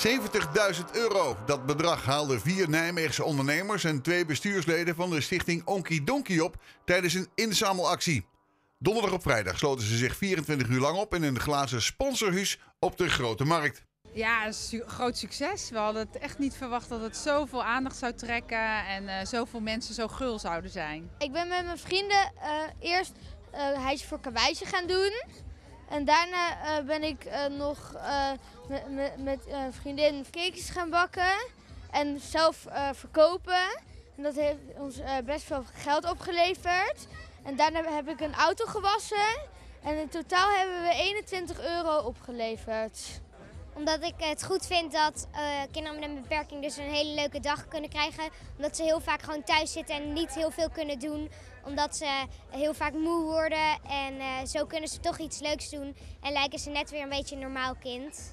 70.000 euro. Dat bedrag haalden 4 Nijmeegse ondernemers en 2 bestuursleden van de stichting Onkie Donkie op tijdens een inzamelactie. Donderdag op vrijdag sloten ze zich 24 uur lang op in een glazen sponsorhuis op de Grote Markt. Ja, een groot succes. We hadden het echt niet verwacht dat het zoveel aandacht zou trekken en zoveel mensen zo gul zouden zijn. Ik ben met mijn vrienden eerst Hijsje voor Karweisje gaan doen. En daarna ben ik nog met een vriendin cakejes gaan bakken en zelf verkopen. En dat heeft ons best veel geld opgeleverd. En daarna heb ik een auto gewassen en in totaal hebben we 21 euro opgeleverd. Omdat ik het goed vind dat kinderen met een beperking dus een hele leuke dag kunnen krijgen. Omdat ze heel vaak gewoon thuis zitten en niet heel veel kunnen doen. Omdat ze heel vaak moe worden en zo kunnen ze toch iets leuks doen. En lijken ze net weer een beetje een normaal kind.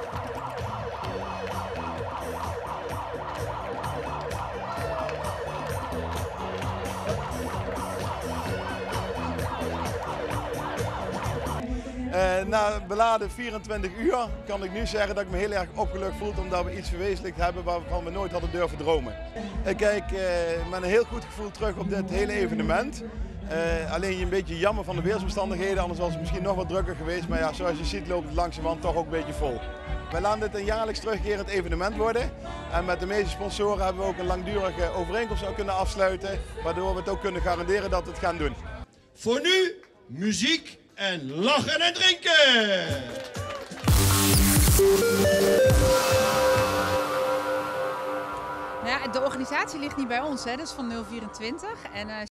Na beladen 24 uur kan ik nu zeggen dat ik me heel erg opgelucht voel omdat we iets verwezenlijkt hebben waarvan we nooit hadden durven dromen. Ik kijk met een heel goed gevoel terug op dit hele evenement. Alleen een beetje jammer van de weersomstandigheden, anders was het misschien nog wat drukker geweest. Maar ja, zoals je ziet loopt het langzamerhand toch ook een beetje vol. Wij laten dit een jaarlijks terugkerend evenement worden. En met de meeste sponsoren hebben we ook een langdurige overeenkomst kunnen afsluiten. Waardoor we het ook kunnen garanderen dat we het gaan doen. Voor nu, muziek en lachen en drinken! Nou ja, de organisatie ligt niet bij ons, hè. Dat is van 024. En